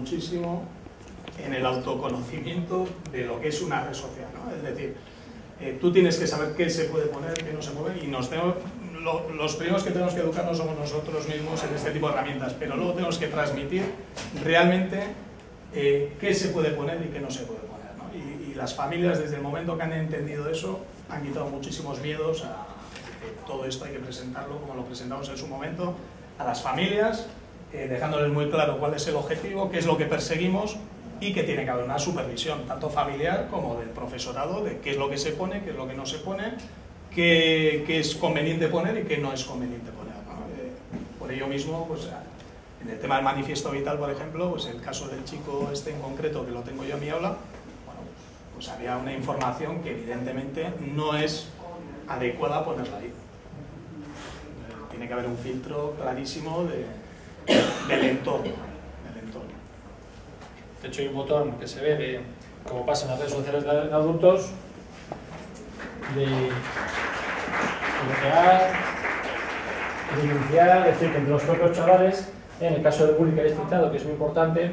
muchísimo en el autoconocimiento de lo que es una red social, ¿no? Es decir, tú tienes que saber qué se puede poner, qué no se puede, y los primeros que tenemos que educarnos somos nosotros mismos en este tipo de herramientas, pero luego tenemos que transmitir realmente qué se puede poner y qué no se puede poner, ¿no? Y las familias, desde el momento que han entendido eso, han quitado muchísimos miedos a todo esto. Hay que presentarlo como lo presentamos en su momento a las familias, dejándoles muy claro cuál es el objetivo, qué es lo que perseguimos, y que tiene que haber una supervisión, tanto familiar como del profesorado, de qué es lo que se pone, qué es lo que no se pone, qué es conveniente poner y qué no es conveniente poner, ¿no? Por ello mismo, pues, en el tema del manifiesto vital, por ejemplo, pues el caso del chico este en concreto, que lo tengo yo en mi aula, bueno, pues había una información que evidentemente no es adecuada ponerla ahí. Tiene que haber un filtro clarísimo del entorno. De hecho, hay un botón que se ve de, como pasa en las redes sociales de adultos, de bloquear, denunciar, es decir, que entre los propios chavales, en el caso del bullying que habéis citado, que es muy importante,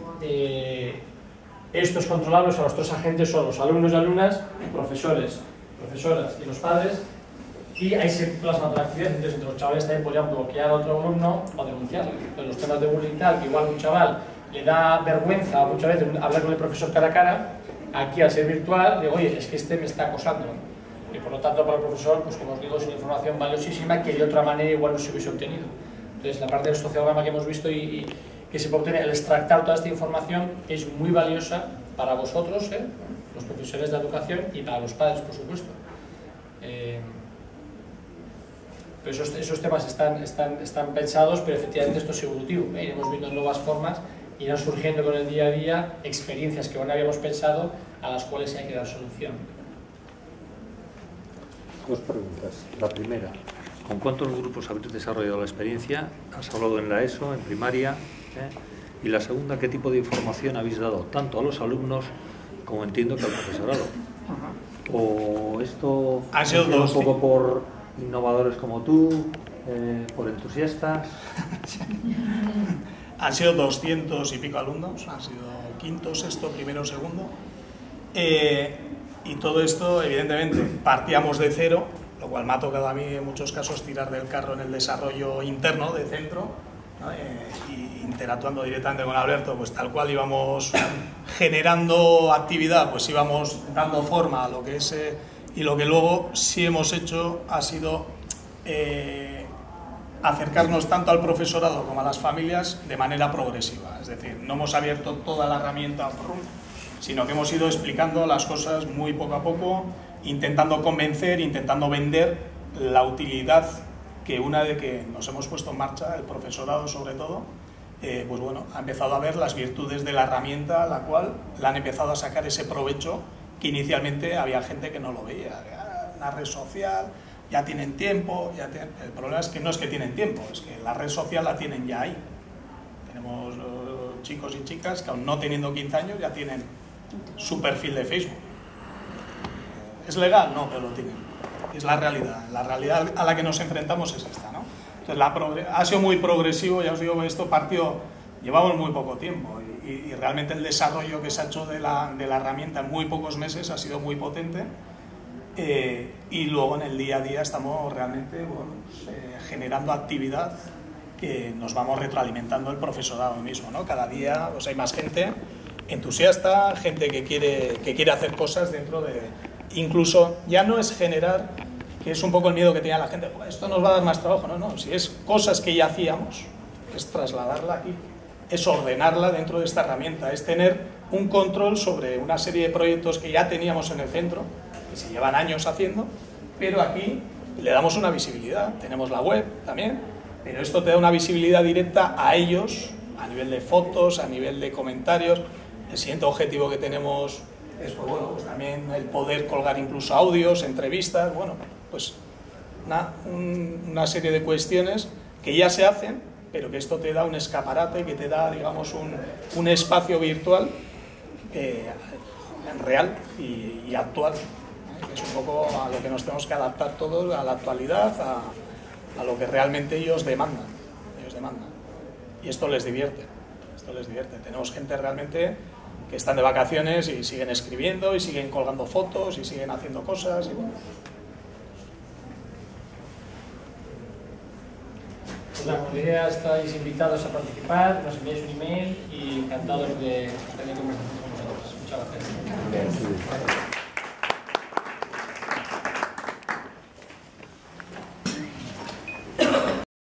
estos controlables a los tres agentes son los alumnos y alumnas, profesores, profesoras y los padres, y ahí se plasma la actividad. Entonces, entre los chavales también podrían bloquear a otro alumno o denunciarlo. Entonces, los temas de bullying tal, que igual un chaval le da vergüenza muchas veces hablar con el profesor cara a cara, aquí al ser virtual, digo, oye, es que este me está acosando. Y por lo tanto, para el profesor, pues como os digo, es una información valiosísima que de otra manera igual no se hubiese obtenido. Entonces, la parte del sociograma que hemos visto y que se puede obtener, el extractar toda esta información, es muy valiosa para vosotros, los profesores de educación, y para los padres, por supuesto. Pero esos temas están pensados, pero efectivamente esto es evolutivo. Iremos viendo nuevas formas, irán surgiendo con el día a día experiencias que aún no habíamos pensado, a las cuales hay que dar solución. Dos preguntas. La primera, ¿con cuántos grupos habéis desarrollado la experiencia? Has hablado en la ESO, en primaria, y la segunda, ¿qué tipo de información habéis dado tanto a los alumnos como entiendo que al profesorado? ¿O esto ha sido un poco por innovadores como tú, por entusiastas? Han sido 200 y pico alumnos, han sido quinto, sexto, primero, segundo. Y todo esto, evidentemente, partíamos de cero, lo cual me ha tocado a mí en muchos casos tirar del carro en el desarrollo interno de centro, ¿no? Y interactuando directamente con Alberto, pues tal cual íbamos generando actividad, pues íbamos dando forma a lo que es, y lo que luego sí hemos hecho ha sido acercarnos tanto al profesorado como a las familias de manera progresiva. Es decir, no hemos abierto toda la herramienta, sino que hemos ido explicando las cosas muy poco a poco, intentando convencer, intentando vender la utilidad que una vez que nos hemos puesto en marcha, el profesorado sobre todo, pues bueno, ha empezado a ver las virtudes de la herramienta, a la cual le han empezado a sacar ese provecho que inicialmente había gente que no lo veía. La red social, ya tienen tiempo, el problema es que no es que tienen tiempo, es que la red social la tienen ya ahí. Tenemos chicos y chicas que aún no teniendo 15 años ya tienen su perfil de Facebook. ¿Es legal? No, pero lo tienen. Es la realidad a la que nos enfrentamos es esta, ¿no? Entonces ha sido muy progresivo, ya os digo, esto llevamos muy poco tiempo y realmente el desarrollo que se ha hecho de la herramienta en muy pocos meses ha sido muy potente. Y luego en el día a día estamos realmente generando actividad que nos vamos retroalimentando el profesorado mismo, ¿no? Cada día pues hay más gente entusiasta, gente que quiere hacer cosas dentro de... Incluso ya no es generar, que es un poco el miedo que tenía la gente, esto nos va a dar más trabajo, no, si es cosas que ya hacíamos, es trasladarla aquí, es ordenarla dentro de esta herramienta, es tener un control sobre una serie de proyectos que ya teníamos en el centro, que se llevan años haciendo, pero aquí le damos una visibilidad, tenemos la web también, pero esto te da una visibilidad directa a ellos, a nivel de fotos, a nivel de comentarios. El siguiente objetivo que tenemos es pues también el poder colgar incluso audios, entrevistas, pues una serie de cuestiones que ya se hacen, pero que esto te da un escaparate, que te da, digamos, un espacio virtual real y actual. Es un poco a lo que nos tenemos que adaptar todos, a la actualidad, a lo que realmente ellos demandan. Y esto les divierte. esto les divierte. Tenemos gente realmente que están de vacaciones y siguen escribiendo y siguen colgando fotos y siguen haciendo cosas y bueno. Pues como idea, estáis invitados a participar, nos enviáis un email y encantados de tener conversación con vosotros. Muchas gracias.